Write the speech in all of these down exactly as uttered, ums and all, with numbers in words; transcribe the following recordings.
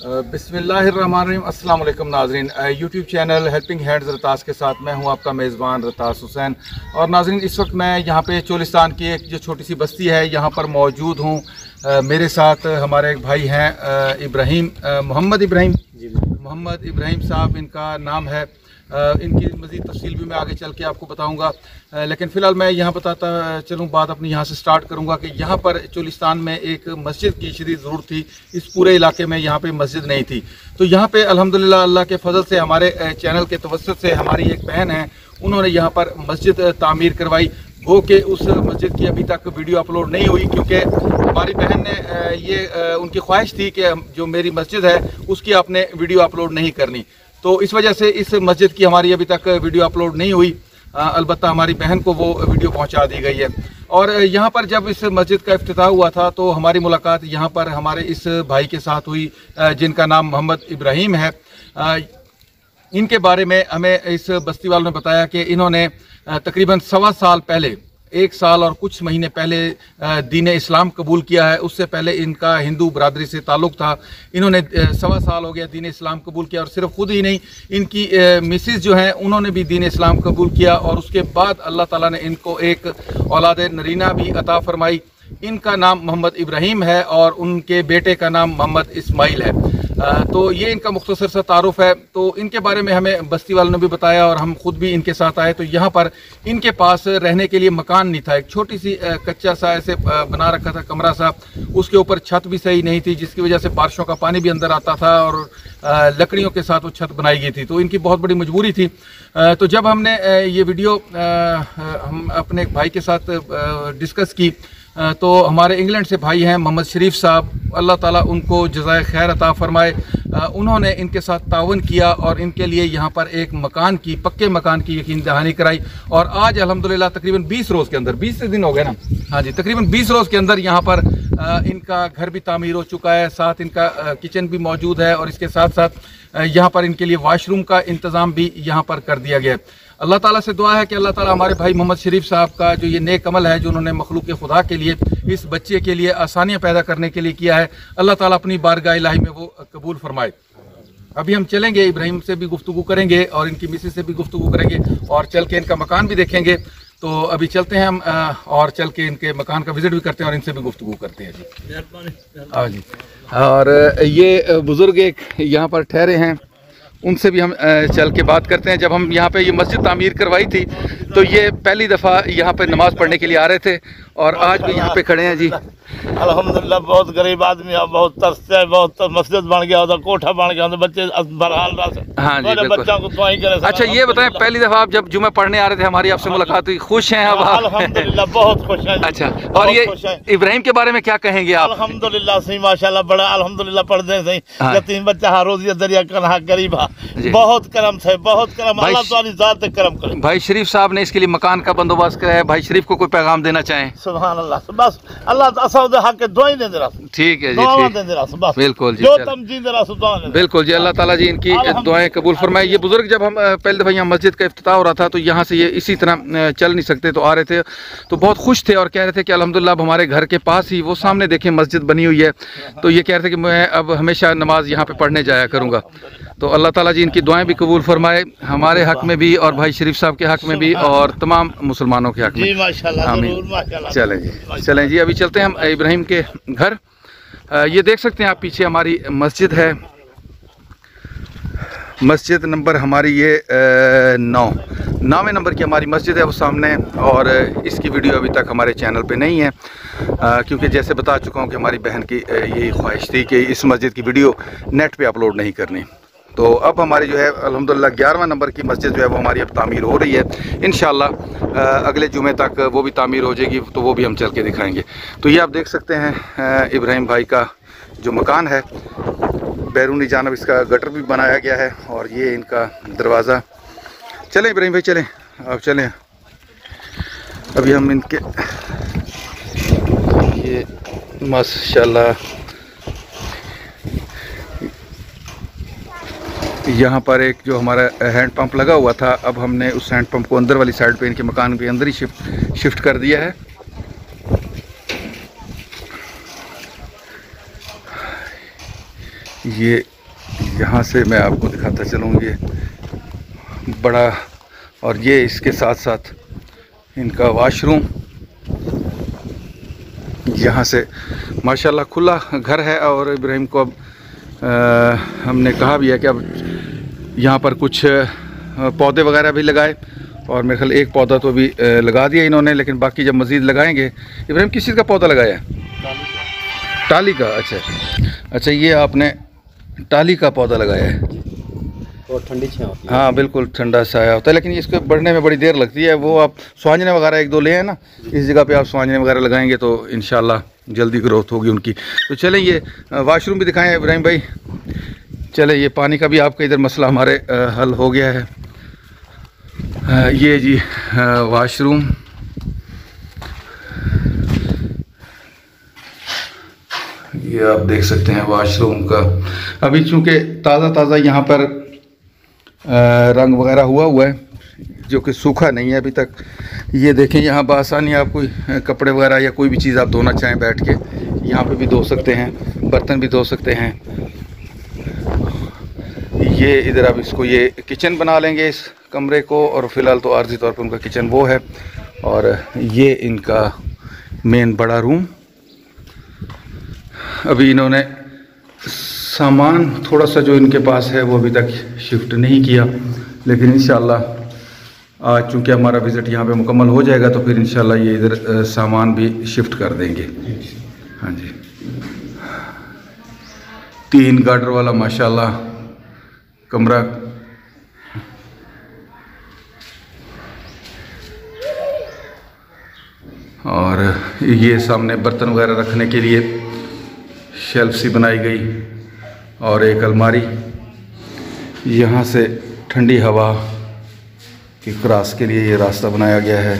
बिस्मिल्लाहिर्रहमानिर्रहीम। अस्सलाम वालेकुम नाज़रीन, यूट्यूब चैनल हेल्पिंग हैंड्स रतास के साथ मैं हूं आपका मेज़बान रतास हुसैन। और नाज़रीन, इस वक्त मैं यहां पे चोलिस्तान की एक जो छोटी सी बस्ती है यहाँ पर मौजूद हूं। मेरे साथ हमारे एक भाई हैं इब्राहिम, मोहम्मद इब्राहिम जी मोहम्मद इब्राहिम साहब इनका नाम है। इनकी मज़ीद तफसील भी मैं आगे चल के आपको बताऊंगा, लेकिन फ़िलहाल मैं यहाँ बताता चलूँ, बात अपनी यहाँ से स्टार्ट करूँगा कि यहाँ पर चोलिस्तान में एक मस्जिद की शदीद ज़रूरत थी। इस पूरे इलाके में यहाँ पे मस्जिद नहीं थी, तो यहाँ पे अल्हम्दुलिल्लाह अल्लाह के फजल से हमारे चैनल के तवस्सुत से हमारी एक बहन है, उन्होंने यहाँ पर मस्जिद तामीर करवाई। वो कि उस मस्जिद की अभी तक वीडियो अपलोड नहीं हुई, क्योंकि हमारी बहन ने ये उनकी ख्वाहिश थी कि जो मेरी मस्जिद है उसकी आपने वीडियो अपलोड नहीं करनी, तो इस वजह से इस मस्जिद की हमारी अभी तक वीडियो अपलोड नहीं हुई। अलबत्ता हमारी बहन को वो वीडियो पहुंचा दी गई है। और यहाँ पर जब इस मस्जिद का इफ्तिताह हुआ था तो हमारी मुलाकात यहाँ पर हमारे इस भाई के साथ हुई, जिनका नाम मोहम्मद इब्राहिम है। इनके बारे में हमें इस बस्ती वालों ने बताया कि इन्होंने तकरीबन सवा साल पहले, एक साल और कुछ महीने पहले दीन इस्लाम कबूल किया है। उससे पहले इनका हिंदू बरादरी से ताल्लुक़ था। इन्होंने सवा साल हो गया दीन इस्लाम कबूल किया, और सिर्फ खुद ही नहीं, इनकी मिसेस जो हैं उन्होंने भी दीन इस्लाम कबूल किया, और उसके बाद अल्लाह ताला ने इनको एक औलाद नरीना भी अता फरमाई। इनका नाम मोहम्मद इब्राहिम है और उनके बेटे का नाम मोहम्मद इस्माइल है। तो ये इनका मुख्तसर सा तारुफ है। तो इनके बारे में हमें बस्ती वालों ने भी बताया और हम खुद भी इनके साथ आए। तो यहाँ पर इनके पास रहने के लिए मकान नहीं था, एक छोटी सी कच्चा सा ऐसे बना रखा था कमरा सा, उसके ऊपर छत भी सही नहीं थी, जिसकी वजह से बारिशों का पानी भी अंदर आता था, और लकड़ियों के साथ वो छत बनाई गई थी। तो इनकी बहुत बड़ी मजबूरी थी। तो जब हमने ये वीडियो हम अपने भाई के साथ डिस्कस की, तो हमारे इंग्लैंड से भाई हैं मोहम्मद शरीफ साहब, अल्लाह ताला उनको जज़ाए खैर अता फरमाए। उन्होंने इनके साथ तावन किया और इनके लिए यहाँ पर एक मकान की, पक्के मकान की यकीन दहानी कराई। और आज अल्हम्दुलिल्लाह तकरीबन बीस रोज़ के अंदर, बीस दिन हो गए ना, हाँ जी, तकरीबन बीस रोज़ के अंदर यहाँ पर इनका घर भी तामीर हो चुका है, साथ इनका किचन भी मौजूद है, और इसके साथ साथ यहाँ पर इनके लिए वाशरूम का इंतज़ाम भी यहाँ पर कर दिया गया है। अल्लाह ताला से दुआ है कि अल्लाह ताला हमारे भाई मोहम्मद शरीफ साहब का जो ये नेक अमल है, जो उन्होंने मखलूक खुदा के लिए, इस बच्चे के लिए आसानियाँ पैदा करने के लिए किया है, अल्लाह ताला अपनी बारगाह इलाही में वो कबूल फरमाए। अभी हम चलेंगे, इब्राहिम से भी गुफ्तगू करेंगे और इनकी मिसेस से भी गुफ्तगू करेंगे, और चल के इनका मकान भी देखेंगे। तो अभी चलते हैं हम और चल के इनके मकान का विजिट भी करते हैं और इनसे भी गुफ्तगू करते हैं जी। हाँ जी। और ये बुज़ुर्ग एक यहाँ पर ठहरे हैं, उनसे भी हम चल के बात करते हैं। जब हम यहाँ पे ये मस्जिद तामीर करवाई थी तो ये पहली दफ़ा यहाँ पे नमाज़ पढ़ने के लिए आ रहे थे, और आज भी यहाँ पे खड़े हैं जी। अल्हम्दुलिल्लाह, बहुत गरीब आदमी है, बहुत तरसते है, बहुत मस्जिद बन गया उधर, कोठा बन गया उधर, बच्चे बरहाल रहा। हाँ जी, बच्चों को दुआई करे। अच्छा ये बताएं, पहली दफ़ा आप जब जुमे पढ़ने आ रहे थे, हमारी आपसे मुलाकात हुई, खुश हैं अब आप? अल्हम्दुलिल्लाह बहुत खुश हैं। अच्छा, और ये इब्राहिम के बारे में क्या कहेंगे आप? अल्हम्दुलिल्लाह सही, माशाल्लाह, बड़ा अल्हम्दुलिल्लाह पढ़ने सही, यतीम बच्चा हर रोज दरिया कन्हा गरीब है, बहुत करम से, बहुत करम, अल्लाह ताला ज़ात करम करे। भाई शरीफ साहब ने इसके लिए मकान का बंदोबस्त किया है, भाई शरीफ को कोई पैगाम देना चाहें? सुभान अल्लाह, बस अल्लाह हक के दुआई दे रहा। ठीक है जी, ठीक, बिल्कुल जी, बिल्कुल जी, अल्लाह ताला जी इनकी दुआएं कबूल फरमाए। ये बुजुर्ग जब हम पहले दफ़ा यहाँ मस्जिद का इफ्तिताह हो रहा था तो यहाँ से ये इसी तरह चल नहीं सकते, तो आ रहे थे तो बहुत खुश थे और कह रहे थे कि अल्हम्दुलिल्लाह अब हमारे घर के पास ही वो सामने देखें मस्जिद बनी हुई है, तो ये कह रहे थे कि मैं अब हमेशा नमाज यहाँ पे पढ़ने जाया करूँगा। तो अल्लाह ताला जी इनकी दुआएं भी कबूल फरमाए, हमारे हक में भी और भाई शरीफ साहब के हक में भी और तमाम मुसलमानों के हक में। आमीन। चलें जी, चलें जी, अभी चलते हैं हम इब्राहिम के घर। ये देख सकते हैं आप, पीछे हमारी मस्जिद है, मस्जिद नंबर हमारी ये नौ नौवें नंबर की हमारी मस्जिद है वो सामने। और इसकी वीडियो अभी तक हमारे चैनल पे नहीं है, क्योंकि जैसे बता चुका हूँ कि हमारी बहन की यही ख्वाहिश थी कि इस मस्जिद की वीडियो नेट पे अपलोड नहीं करनी। तो अब हमारी जो है अल्हम्दुलिल्लाह ग्यारहवां नंबर की मस्जिद जो है वो हमारी अब तामीर हो रही है। इंशाअल्लाह अगले जुमे तक वो भी तामीर हो जाएगी, तो वो भी हम चल के दिखाएंगे। तो ये आप देख सकते हैं इब्राहिम भाई का जो मकान है, बैरूनी जानब इसका गटर भी बनाया गया है, और ये इनका दरवाज़ा। चलें इब्राहिम भाई, चलें, अब चलें। अभी हम इनके, ये माशाल्लाह यहाँ पर एक जो हमारा हैंड पंप लगा हुआ था, अब हमने उस हैंड पंप को अंदर वाली साइड पे इनके मकान के अंदर ही शिफ्ट शिफ्ट कर दिया है। ये यहाँ से मैं आपको दिखाता चलूँ, ये बड़ा, और ये इसके साथ साथ इनका वॉशरूम। यहाँ से माशाल्लाह खुला घर है। और इब्राहिम को अब आ, हमने कहा भी है कि अब यहाँ पर कुछ पौधे वगैरह भी लगाए, और मेरे ख्याल एक पौधा तो अभी लगा दिया इन्होंने, लेकिन बाकी जब मज़ीद लगाएंगे। इब्राहिम किस चीज़ का पौधा लगाया है? टाली का। अच्छा अच्छा, ये आपने टाली का पौधा लगाया है, और ठंडी छाया होती है। हाँ बिल्कुल, ठंडा साया होता है, लेकिन इसको बढ़ने में बड़ी देर लगती है। वो आप स्वांजने वगैरह एक दो ले हैं ना, इस जगह पे आप स्वांजने वगैरह लगाएंगे तो इंशाल्लाह जल्दी ग्रोथ होगी उनकी। तो चलें, ये वाशरूम भी दिखाएं इब्राहिम भाई। चले, ये पानी का भी आपका इधर मसला हमारे हल हो गया है। ये जी वाशरूम, ये आप देख सकते हैं वाशरूम का। अभी चूँकि ताज़ा ताज़ा यहाँ पर रंग वगैरह हुआ हुआ है, जो कि सूखा नहीं है अभी तक। ये देखें, यहाँ बआसानी आप कोई कपड़े वगैरह या कोई भी चीज़ आप धोना चाहें बैठ के, यहाँ पे भी धो सकते हैं, बर्तन भी धो सकते हैं। ये इधर आप इसको ये किचन बना लेंगे इस कमरे को, और फ़िलहाल तो आर्जी तौर पर उनका किचन वो है। और ये इनका मेन बड़ा रूम। अभी इन्होंने सामान थोड़ा सा जो इनके पास है वो अभी तक शिफ्ट नहीं किया, लेकिन इंशाल्लाह आज चूँकि हमारा विज़िट यहाँ पे मुकम्मल हो जाएगा तो फिर इंशाल्लाह ये इधर सामान भी शिफ्ट कर देंगे। हाँ जी, तीन गार्डर वाला माशाल्लाह कमरा। और ये सामने बर्तन वगैरह रखने के लिए शेल्फ सी बनाई गई, और एक अलमारी। यहाँ से ठंडी हवा की क्रॉस के लिए ये रास्ता बनाया गया है।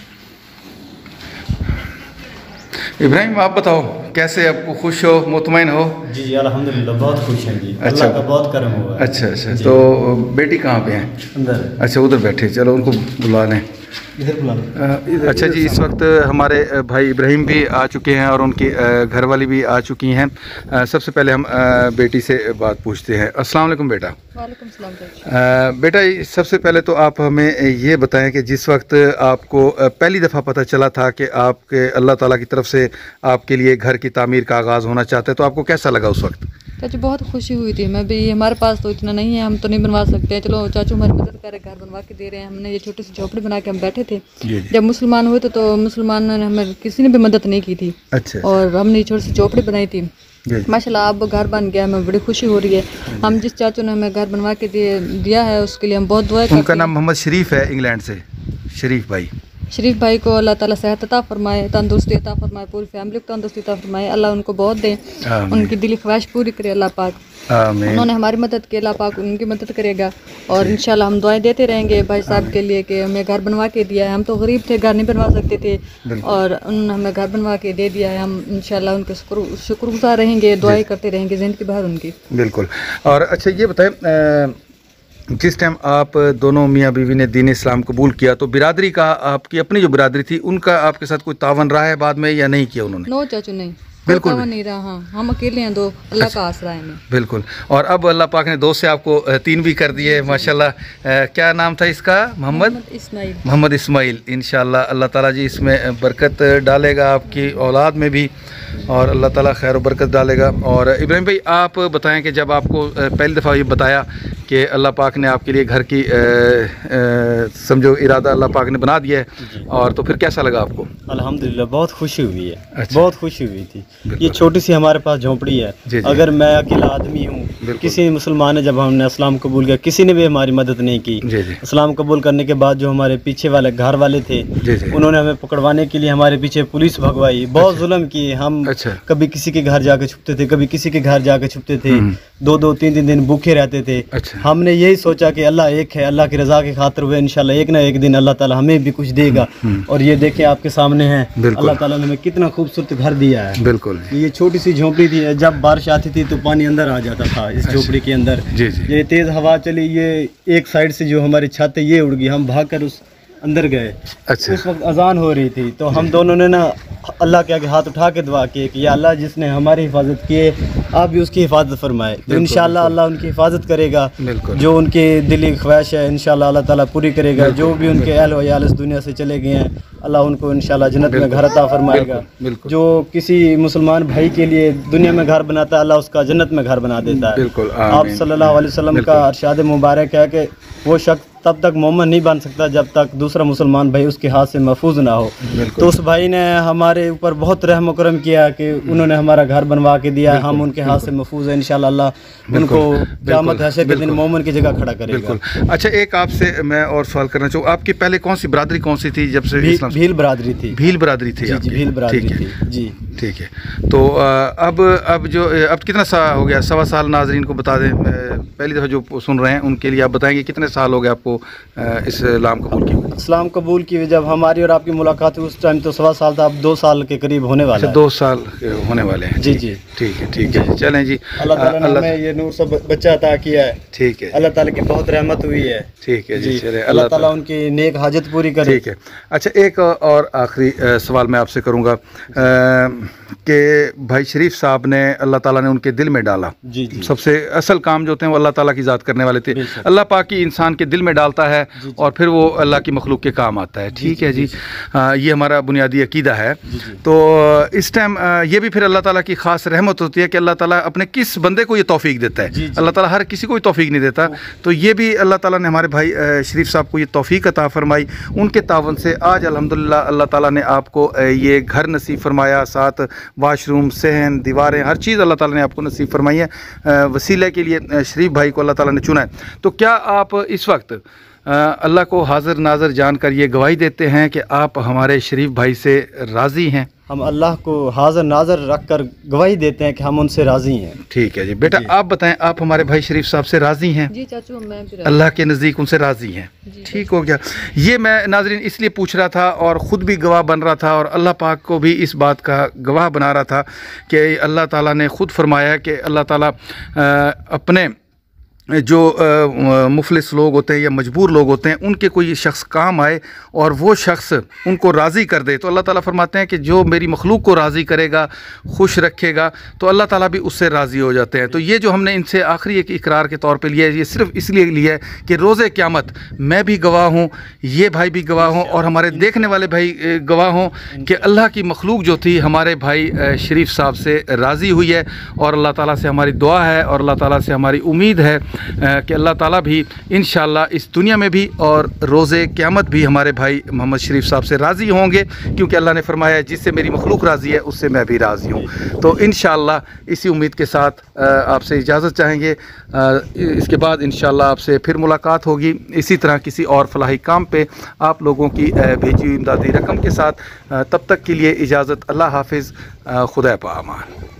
इब्राहिम आप बताओ, कैसे आपको खुश हो, मुतमईन हो? जी जी अल्हम्दुलिल्लाह बहुत खुश हैं जी। अच्छा, अल्लाह का बहुत करम हुआ है। अच्छा अच्छा, तो बेटी कहाँ पे हैं? अंदर। अच्छा, उधर बैठे, चलो उनको बुला लें। इधर बुला लो। अच्छा जी, इस वक्त हमारे भाई इब्राहिम भी आ चुके हैं और उनकी घरवाली भी आ चुकी हैं। सबसे पहले हम बेटी से बात पूछते हैं। अस्सलाम वालेकुम बेटा। वालेकुम सलाम। बेटा, सबसे पहले तो आप हमें ये बताएं कि जिस वक्त आपको पहली दफ़ा पता चला था कि आपके अल्लाह ताला की तरफ से आपके लिए घर की तामीर का आगाज़ होना चाहते हैं, तो आपको कैसा लगा उस वक्त? चाचू बहुत खुशी हुई थी। मैं भी, हमारे पास तो इतना नहीं है, हम तो नहीं बनवा सकते हैं। चलो चाचू हमारी मदद कर रहे, घर बनवा के दे रहे हैं। हमने ये छोटी सी झोपड़ी बना के हम बैठे थे। जब मुसलमान हुए थे तो मुसलमान ने हमें किसी ने भी मदद नहीं की थी। अच्छा। और हमने ये छोटी सी झोपड़ी बनाई थी, माशाल्लाह अब घर बन गया, हमें बड़ी खुशी हो रही है। हम जिस चाचू ने हमें घर बनवा के दिए दिया है उसके लिए हम बहुत दुआ करते हैं। उनका नाम मोहम्मद शरीफ है, इंग्लैंड से। शरीफ भाई, शरीफ भाई को अल्लाह ताला सेहत अता फरमाए, तंदुरुस्ती अता फरमाए, पूरी फैमिली को तंदुरुस्ती अता फरमाए। अल्लाह उनको बहुत दे, उनकी दिली ख्वाहिश पूरी करे अल्लाह पाक। उन्होंने हमारी मदद की, अल्लाह पाक उनकी मदद करेगा। और इंशाल्लाह हम दुआएं देते रहेंगे भाई साहब के लिए कि हमें घर बनवा के दिया है। हम तो गरीब थे, घर नहीं बनवा सकते थे, और उन्होंने हमें घर बनवा के दे दिया है। हम इंशाल्लाह उनके शुक्रगुजार रहेंगे, दुआएं करते रहेंगे ज़िंदगी भर उनकी। बिल्कुल। और अच्छा ये बताएं, जिस टाइम आप दोनों मियाँ बीवी ने दीन इस्लाम कबूल किया तो बिरादरी का, आपकी अपनी जो बिरादरी थी उनका आपके साथ कोई तावन रहा है बाद में या नहीं किया उन्होंने? नो चाचू, नहीं, बिल्कुल नहीं रहा। हाँ, हम अकेले हैं, दो अल्लाह का आसरा है हमें। बिल्कुल। और अब अल्लाह पाक ने दो से आपको तीन भी कर दिए माशाल्लाह। क्या नाम था इसका? मोहम्मद इस्माइल। मोहम्मद इस्माइल। इंशाल्लाह अल्लाह ताला जी इसमें बरकत डालेगा आपकी औलाद में भी, और अल्लाह ताला खैर और बरकत डालेगा। और इब्राहिम भाई आप बताएं कि जब आपको पहली दफ़ा ये बताया कि अल्लाह पाक ने आपके लिए घर की समझो इरादा अल्लाह पाक ने बना दिया है, और तो फिर कैसा लगा आपको? अल्हम्दुलिल्लाह बहुत खुशी हुई है। अच्छा। बहुत खुशी हुई थी। ये छोटी सी हमारे पास झोंपड़ी है। जी जी। अगर मैं अकेला आदमी हूँ, किसी मुसलमान ने, जब हमने इस्लाम कबूल किया किसी ने भी हमारी मदद नहीं की। जी जी। इस्लाम कबूल करने के बाद जो हमारे पीछे वाले घर वाले थे, जी जी, उन्होंने हमें पकड़वाने के लिए हमारे पीछे पुलिस भगवाई, बहुत जुल्म किए। हम अच्छा। कभी किसी के घर जाके छुपते थे, कभी किसी के घर जाके छुपते थे, दो दो तीन तीन दिन भूखे रहते थे। अच्छा। हमने यही सोचा कि अल्लाह एक है, अल्लाह की रजा की खातिर हुए इंशाल्लाह एक ना एक दिन अल्लाह ताला हमें भी कुछ देगा। और ये देखें आपके सामने है, अल्लाह ताला ने हमें कितना खूबसूरत घर दिया है। बिल्कुल। ये छोटी सी झोपड़ी थी, जब बारिश आती थी तो पानी अंदर आ जाता था इस झोपड़ी के अंदर। जी जी। ये तेज हवा चली, ये एक साइड से जो हमारी छत है ये उड़ गई, हम भागकर उस अंदर गए। अच्छा। उस वक्त अजान हो रही थी तो हम दोनों ने ना अल्लाह के आगे हाथ उठा के दुआ की कि या अल्लाह जिसने हमारी हिफाजत की है आप भी उसकी हिफाजत फरमाए। तो इंशाल्लाह अल्लाह उनकी हिफाजत करेगा, जो उनकी दिली ख्वाहिश है इंशाल्लाह अल्लाह ताला पूरी करेगा। जो भी उनके अहल व याल इस दुनिया से चले गए हैं अल्लाह उनको इंशाल्लाह जन्नत में घर अता फरमाएगा। जो किसी मुसलमान भाई के लिए दुनिया में घर बनाता है अल्लाह उसका जन्नत में घर बना देता है। आप सल्लल्लाहु अलैहि वसल्लम का इरशाद मुबारक है कि वो शख्स तब तक मोमिन नहीं बन सकता जब तक दूसरा मुसलमान भाई उसके हाथ से महफूज ना हो। तो उस भाई ने हमारे ऊपर बहुत रहम करम किया कि उन्होंने हमारा घर बनवा के दिया, हम उनके हाथ से महफूज है। इंशाल्लाह अल्लाह उनको क़यामत हशर के दिन मोमिन की जगह खड़ा करेगा। अच्छा, एक आपसे मैं और सवाल करना चाहूँ, आपकी पहले कौन सी बरादरी कौन सी थी जब से? भील बरादरी थी। भील बरादरी थी? जी, भील बरादरी थी जी। ठीक है, तो अब अब जो अब कितना साल हो गया? सवा साल नाजरीन को बता दें, पहली दफ़ा जो सुन रहे हैं उनके लिए आप बताएंगे कितने साल हो गए आपको इस्लाम कबूल की? इस्लाम कबूल की जब हमारी और आपकी मुलाकात हुई उस टाइम तो सवा साल था, अब दो साल के करीब होने वाला है। दो साल होने वाले हैं। जी जी ठीक है, ठीक है, चलें जी। अल्लाह ताला ने हमें ये नूर सब बच्चा अता किया है। ठीक है, अल्लाह ताला की बहुत रहमत हुई है। ठीक है जी, चले अल्लाह ताला उनकी नेक हाजत पूरी करे। ठीक है। अच्छा, एक और आखिरी सवाल मैं आपसे करूँगा कि भाई शरीफ साहब ने अल्लाह ताला ने उनके दिल में डाला। जी जी। सबसे असल काम जो होते हैं वो अल्लाह ताला की ज़ात करने वाले थे। अल्लाह पाक की इंसान के दिल में डालता है और फिर वो अल्लाह की मखलूक के काम आता है। ठीक है जी, आ, ये हमारा बुनियादी अकीदा है। तो इस टाइम ये भी फिर अल्लाह ताला की ख़ास रहमत होती है कि अल्लाह ताला अपने किस बंदे को ये तौफीक देता है। अल्लाह ताला हर किसी को ये तौफीक नहीं देता। तो ये भी अल्लाह ताला ने हमारे भाई शरीफ साहब को ये तौफीक अता फरमाई। उनके तावन से आज अल्हम्दुलिल्लाह अल्लाह ताला ने आपको ये घर नसीब फरमाया, साथ वाशरूम, सहन, दीवारें, हर चीज़ अल्लाह ताला ने आपको नसीब फरमाई है। वसीले के लिए शरीफ भाई को अल्लाह ताला ने चुना है। तो क्या आप इस वक्त अल्लाह को हाजिर नाज़र जानकर ये गवाही देते हैं कि आप हमारे शरीफ भाई से राज़ी हैं? हम अल्लाह को हाजिर नाज़र रख कर गवाही देते हैं कि हम उनसे राज़ी हैं। ठीक है जी। बेटा जी, आप बताएं, आप हमारे भाई शरीफ साहब से राज़ी हैं? जी चाचू, मैं भी अल्लाह के नज़दीक उनसे राज़ी हैं। ठीक हो गया। ये मैं नाज़रीन इसलिए पूछ रहा था और ख़ुद भी गवाह बन रहा था और अल्लाह पाक को भी इस बात का गवाह बना रहा था कि अल्लाह ताला ने ख़ुद फरमाया कि अल्लाह ताला अपने जो मुफलिस लोग होते हैं या मजबूर लोग होते हैं उनके कोई शख्स काम आए और वो शख्स उनको राज़ी कर दे, तो अल्लाह ताला फरमाते हैं कि जो मेरी मखलूक को राज़ी करेगा, खुश रखेगा, तो अल्लाह ताला भी उससे राज़ी हो जाते हैं। तो ये जो हमने इनसे आखिरी एक इकरार के तौर पे लिया है, ये सिर्फ इसलिए लिया है कि रोज़े क़यामत मैं भी गवाह हूँ, ये भाई भी गवाह हों और हमारे देखने वाले भाई गवाह हों कि अल्लाह की मखलूक जो थी हमारे भाई शरीफ साहब से राज़ी हुई है। और अल्लाह ताला से हमारी दुआ है और अल्लाह ताला से हमारी उम्मीद है कि अल्लाह ताला भी इंशाअल्लाह इस दुनिया में भी और रोज़े क़यामत भी हमारे भाई मोहम्मद शरीफ साहब से राज़ी होंगे, क्योंकि अल्लाह ने फरमाया है जिससे मेरी मखलूक राज़ी है उससे मैं भी राज़ी हूँ। तो इंशाअल्लाह इसी उम्मीद के साथ आपसे इजाज़त चाहेंगे। इसके बाद इंशाअल्लाह आपसे फिर मुलाकात होगी इसी तरह किसी और फलाही काम पे आप लोगों की भेजी हुई इमदादी रकम के साथ। तब तक के लिए इजाज़त। अल्लाह हाफिज़। खुदा पामान।